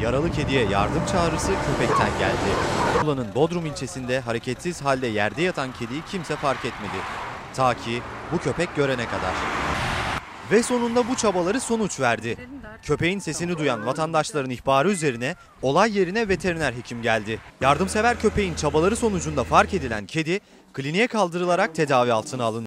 Yaralı kediye yardım çağrısı köpekten geldi. Muğla'nın Bodrum ilçesinde hareketsiz halde yerde yatan kediyi kimse fark etmedi. Ta ki bu köpek görene kadar. Ve sonunda bu çabaları sonuç verdi. Köpeğin sesini duyan vatandaşların ihbarı üzerine olay yerine veteriner hekim geldi. Yardımsever köpeğin çabaları sonucunda fark edilen kedi kliniğe kaldırılarak tedavi altına alındı.